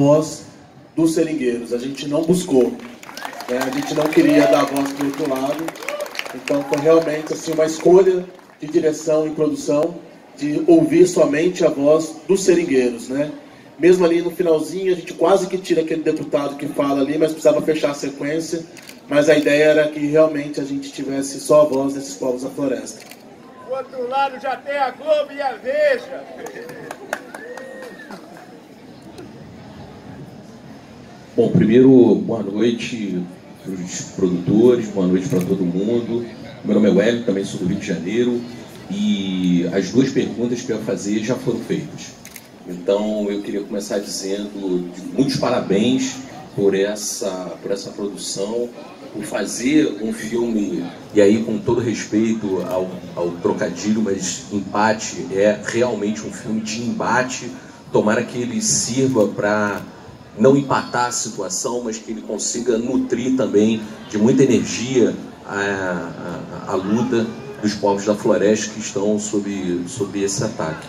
voz dos seringueiros. A gente não buscou, né? A gente não queria dar a voz do outro lado. Então foi realmente assim, uma escolha de direção e produção de ouvir somente a voz dos seringueiros, né? Mesmo ali no finalzinho, a gente quase que tira aquele deputado que fala ali, mas precisava fechar a sequência. Mas a ideia era que realmente a gente tivesse só a voz desses povos da floresta. Do outro lado já tem a Globo e a Veja. Bom, primeiro, boa noite para os produtores, boa noite para todo mundo. Meu nome é Wellington, também sou do Rio de Janeiro. E as duas perguntas que eu ia fazer já foram feitas. Então, eu queria começar dizendo muitos parabéns por essa produção, por fazer um filme, e aí com todo respeito ao trocadilho, mas Empate é realmente um filme de embate. Tomara que ele sirva para não empatar a situação, mas que ele consiga nutrir também de muita energia a luta dos povos da floresta que estão sob esse ataque.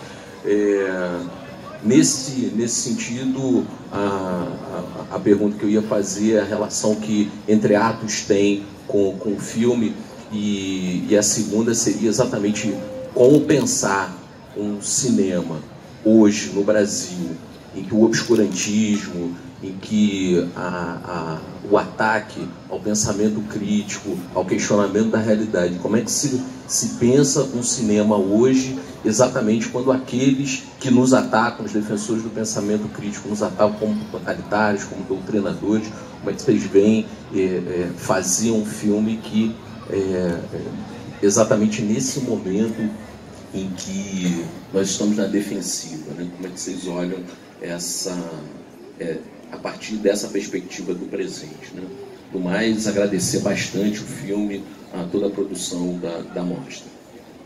Nesse sentido, a pergunta que eu ia fazer é a relação que Entre Atos tem com o filme, e a segunda seria exatamente como pensar um cinema hoje no Brasil, em que o obscurantismo, em que o ataque ao pensamento crítico, ao questionamento da realidade, como é que se pensa um cinema hoje, exatamente quando aqueles que nos atacam, os defensores do pensamento crítico, nos atacam como totalitários, como doutrinadores, como é que vocês veem fazer um filme que, exatamente nesse momento em que nós estamos na defensiva, né? Como é que vocês olham a partir dessa perspectiva do presente, né? Do mais, agradecer bastante o filme, a toda a produção da mostra.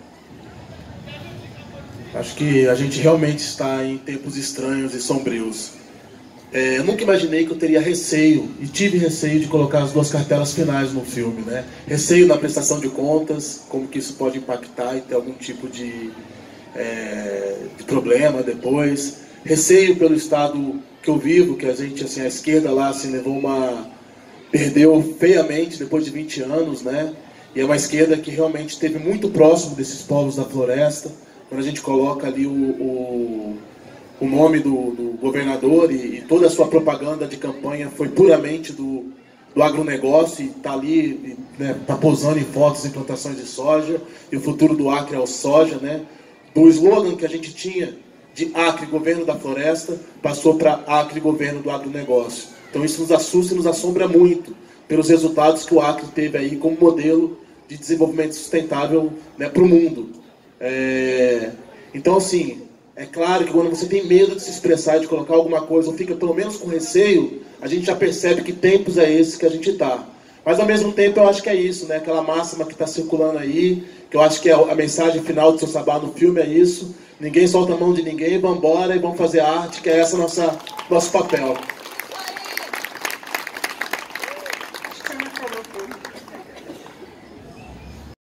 Acho que a gente realmente está em tempos estranhos e sombrios. Eu nunca imaginei que eu teria receio, e tive receio de colocar as duas cartelas finais no filme, né? Receio na prestação de contas, como que isso pode impactar e ter algum tipo de problema depois. Receio pelo estado que eu vivo, que a gente, assim, a esquerda lá, assim, perdeu feiamente depois de 20 anos, né? E é uma esquerda que realmente esteve muito próximo desses povos da floresta. Quando a gente coloca ali o nome do governador e toda a sua propaganda de campanha foi puramente do agronegócio, e está ali, né, tá posando em fotos em plantações de soja, e o futuro do Acre é o soja, né? Do slogan que a gente tinha de Acre, governo da floresta, passou para Acre, governo do agronegócio. Então isso nos assusta e nos assombra muito pelos resultados que o Acre teve aí como modelo de desenvolvimento sustentável, né, para o mundo. Então, assim, é claro que quando você tem medo de se expressar, de colocar alguma coisa, ou fica pelo menos com receio, a gente já percebe que tempos é esse que a gente está. Mas, ao mesmo tempo, eu acho que é isso, né? Aquela máxima que está circulando aí, que eu acho que a mensagem final do Seu Sabá no filme é isso: ninguém solta a mão de ninguém, vamos embora e vamos fazer arte, que é esse nosso papel.